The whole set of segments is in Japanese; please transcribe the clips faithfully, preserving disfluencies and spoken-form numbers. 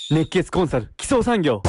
熱血コンサル基礎産業。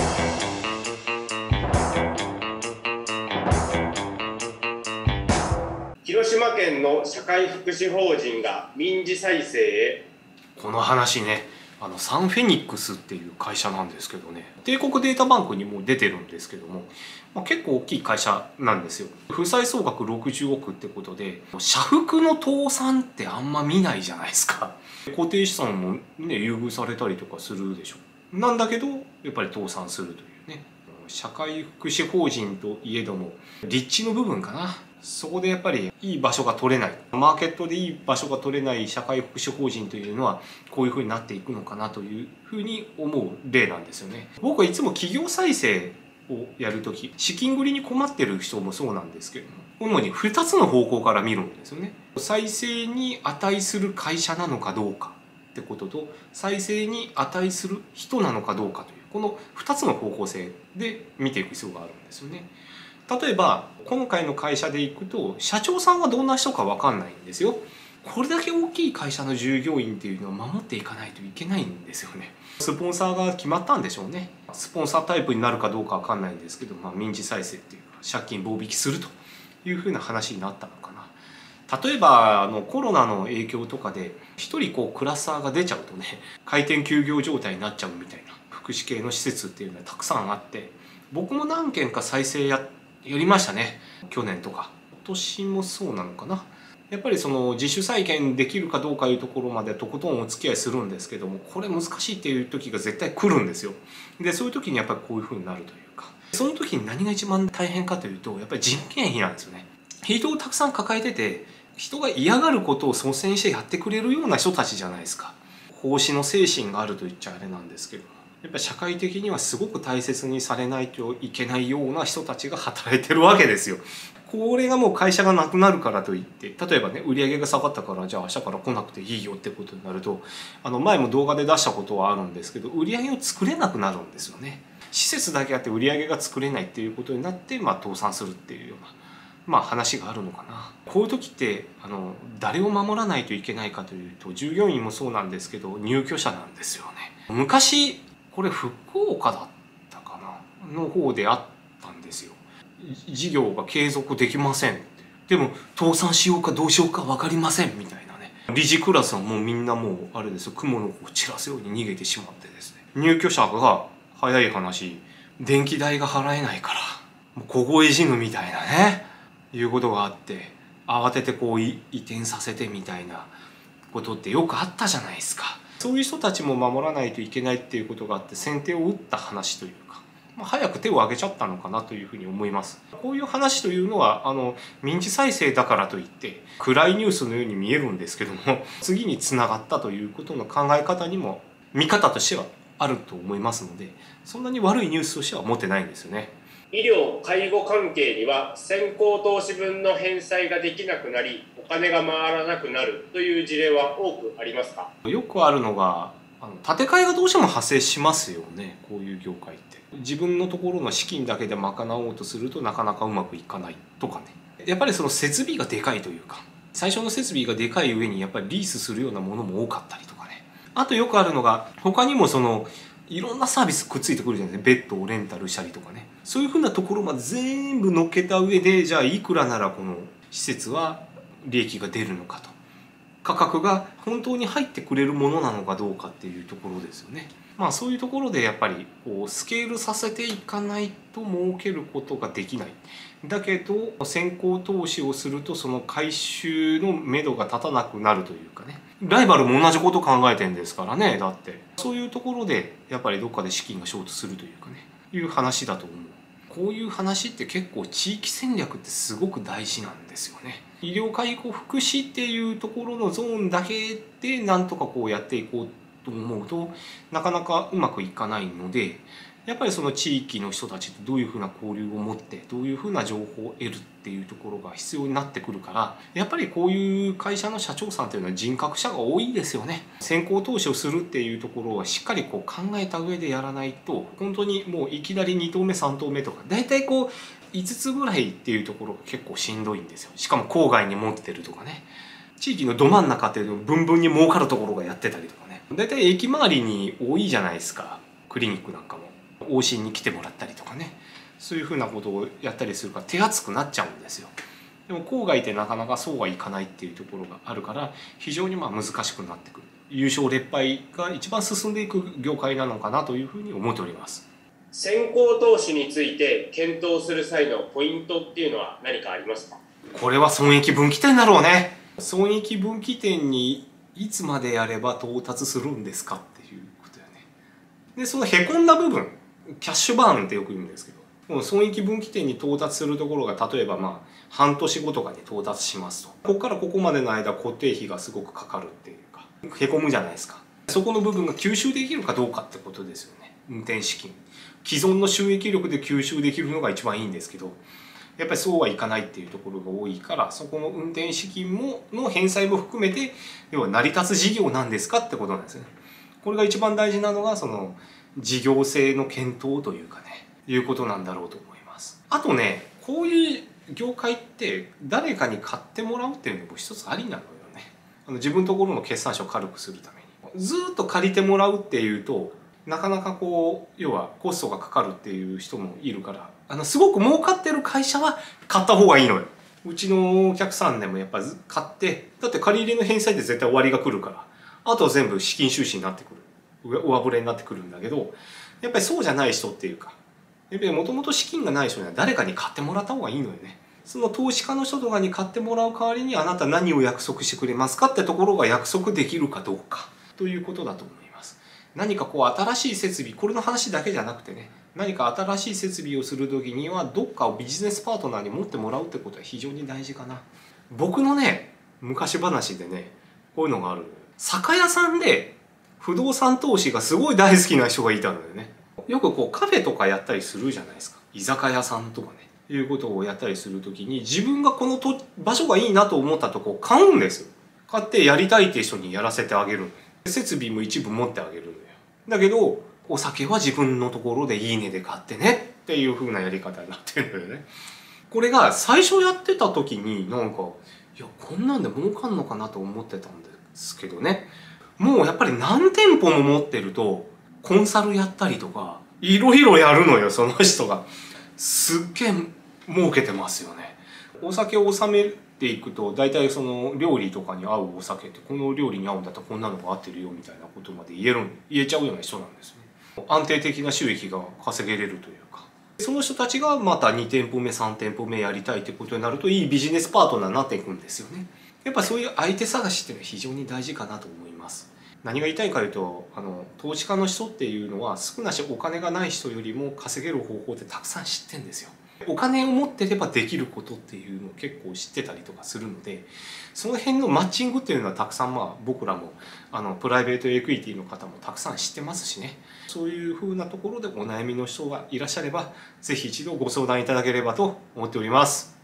広島県の社会福祉法人が民事再生へ。 この話ね、あのサンフェニックスっていう会社なんですけどね、帝国データバンクにも出てるんですけども、まあ、結構大きい会社なんですよ。負債総額ろくじゅうおくってことで、社福の倒産ってあんま見ないじゃないですか。固定資産もね優遇されたりとかするでしょ。なんだけどやっぱり倒産するというね。社会福祉法人といえども立地の部分かな、そこでやっぱりいい場所が取れない、マーケットでいい場所が取れない社会福祉法人というのはこういうふうになっていくのかなというふうに思う例なんですよね。僕はいつも企業再生をやるとき、資金繰りに困ってる人もそうなんですけども、主にふたつの方向から見るんですよね。再生に値する会社なのかどうかってことと、再生に値する人なのかどうかという、このふたつの方向性で見ていく必要があるんですよね。例えば今回の会社でいくと、社長さんはどんな人か分かんないんですよ。これだけ大きい会社の従業員っていうのを守っていかないといけないんですよね。スポンサーが決まったんでしょうね。スポンサータイプになるかどうか分かんないんですけど、まあ、民事再生っていうか借金棒引きするというふうな話になったのかな。例えばあのコロナの影響とかで一人こうクラスターが出ちゃうとね、開店休業状態になっちゃうみたいな福祉系の施設っていうのはたくさんあって、僕も何件か再生ややりましたね。去年とか今年もそうなのかな。やっぱりその自主再建できるかどうかいうところまでとことんお付き合いするんですけども、これ難しいっていう時が絶対来るんですよ。でそういう時にやっぱりこういうふうになるというか、その時に何が一番大変かというと、やっぱり人件費なんですよね。人をたくさん抱えてて、人が嫌がることを率先してやってくれるような人たちじゃないですか。奉仕の精神があると言っちゃあれなんですけども、やっぱり社会的にはすごく大切にされないといけないような人たちが働いてるわけですよ。これがもう会社がなくなるからといって、例えばね売り上げが下がったからじゃあ明日から来なくていいよってことになると、あの前も動画で出したことはあるんですけど、売り上げを作れなくなるんですよね。施設だけあって売り上げが作れないっていうことになって、まあ、倒産するっていうような、まあ、話があるのかな。こういう時ってあの誰を守らないといけないかというと、従業員もそうなんですけど入居者なんですよね。昔これ福岡だったかなの方であったんですよ。事業が継続できません、でも倒産しようかどうしようか分かりませんみたいなね。理事クラスはもうみんなもうあれですよ、雲の子を散らすように逃げてしまってですね、入居者が早い話電気代が払えないからもう凍え死ぬみたいなね、いうことがあって、慌ててこう移転させてみたいなことってよくあったじゃないですか。そういう人たちも守らないといけないっていうことがあって、先手を打った話というか、まあ、早く手を挙げちゃったのかなというふうに思います。こういう話というのはあの民事再生だからといって暗いニュースのように見えるんですけども、次につながったということの考え方にも見方としてはあると思いますので、そんなに悪いニュースとしては思ってないんですよね。 医療・介護関係には先行投資分の返済ができなくなり、お金が回らなくなるという事例は多くありますか？ よくあるのがあの建て替えがどうしても発生しますよね。こういう業界って自分のところの資金だけで賄おうとするとなかなかうまくいかないとかね。やっぱりその設備がでかいというか、最初の設備がでかい上にやっぱりリースするようなものも多かったりとかね。あとよくあるのが他にもそのいろんなサービスくっついてくるじゃないですか。ベッドをレンタルしたりとかね、そういうふうなところまで全部乗っけた上で、じゃあいくらならこの施設は利益が出るのかと、価格が本当に入ってくれるものなのかどうかっていうところですよね。まあそういうところでやっぱりこうスケールさせていかないと儲けることができない。だけど先行投資をするとその回収の目処が立たなくなるというかね。ライバルも同じこと考えてんですからね。だってそういうところでやっぱりどっかで資金がショートするというかね、いう話だと思う。こういう話って結構地域戦略ってすごく大事なんですよね。医療介護福祉っていうところのゾーンだけでなんとかこうやっていこうと思うとなかなかうまくいかないので、やっぱりその地域の人たちとどういうふうな交流を持ってどういうふうな情報を得るっていうところが必要になってくるから、やっぱりこういう会社の社長さんというのは人格者が多いですよね。先行投資をするっていうところはしっかりこう考えた上でやらないと、本当にもういきなりにとうめさんとうめとかだいたいこういつつぐらいっていうところが結構しんどいんですよ。しかも郊外に持ってるとかね、地域のど真ん中っていうのブンブンに儲かるところがやってたりとかね、だいたい駅周りに多いじゃないですか。 クリニックなんかも往診に来てもらったりとかね、そういうふうなことをやったりするから手厚くなっちゃうんですよ。でも郊外ってなかなかそうはいかないっていうところがあるから非常にまあ難しくなってくる、優勝劣敗が一番進んでいく業界なのかなというふうに思っております。 先行投資について検討する際のポイントっていうのは何かありますか？ これは損益分岐点だろうね。損益分岐点にいつまでやれば到達するんですかっていうことよね。でそのへこんだ部分、キャッシュバーンってよく言うんですけど、もう損益分岐点に到達するところが例えばまあ半年後とかに到達しますと、ここからここまでの間固定費がすごくかかるっていうかへこむじゃないですか。そこの部分が吸収できるかどうかってことですよね。運転資金、既存の収益力で吸収できるのが一番いいんですけど、やっぱりそうはいかないっていうところが多いから、そこの運転資金もの返済も含めて要は成り立つ事業なんですかってことなんですね。これが一番大事なのがその事業性の検討というかね、いうことなんだろうと思います。あとね、こういう業界って誰かに買ってもらうっていうのも一つありなのよね。あの自分のところの決算書を軽くするためにずっと借りてもらうっていうとなかなかこう要はコストがかかるっていう人もいるから、あのすごく儲かってる会社は買った方がいいのよ。うちのお客さんでもやっぱ買って、だって借り入れの返済で絶対終わりが来るから、あとは全部資金収支になってくる、上振れになってくるんだけど、やっぱりそうじゃない人っていうか、やっぱりもともと資金がない人には誰かに買ってもらった方がいいのよね。その投資家の人とかに買ってもらう代わりに、あなた何を約束してくれますかってところが約束できるかどうかということだと思います。何かこう新しい設備、これの話だけじゃなくてね、何か新しい設備をする時にはどっかをビジネスパートナーに持ってもらうってことは非常に大事かな。僕のね昔話でねこういうのがある。酒屋さんで不動産投資がすごい大好きな人がいたのよね。よくこうカフェとかやったりするじゃないですか。居酒屋さんとかねいうことをやったりする時に、自分がこのと場所がいいなと思ったとこを買うんですよ。買ってやりたいって人にやらせてあげる。設備も一部持ってあげるのよ。だけどお酒は自分のところでいい値で買ってねっていう風なやり方になってるのよね。これが最初やってた時になんかいやこんなんで儲かんのかなと思ってたんですけどね、もうやっぱり何店舗も持ってるとコンサルやったりとかいろいろやるのよ。その人がすっげえ儲けてますよね。お酒を納めていくと大体その料理とかに合うお酒って、この料理に合うんだったらこんなのが合ってるよみたいなことまで言える言えちゃうような人なんですね。安定的な収益が稼げれるというか、その人たちがまたに店舗目さん店舗目やりたいってことになるといいビジネスパートナーになっていくんですよね。やっぱそういう相手探しっていうのは非常に大事かなと思います。何が言いたいかというと、あの投資家の人っていうのは少なしお金がない人よりも稼げる方法ってたくさん知ってんですよ。お金を持ってればできることっていうのを結構知ってたりとかするので、その辺のマッチングっていうのはたくさんまあ僕らもあのプライベートエクイティの方もたくさん知ってますしね、そういうふうなところでお悩みの人がいらっしゃれば是非一度ご相談いただければと思っております。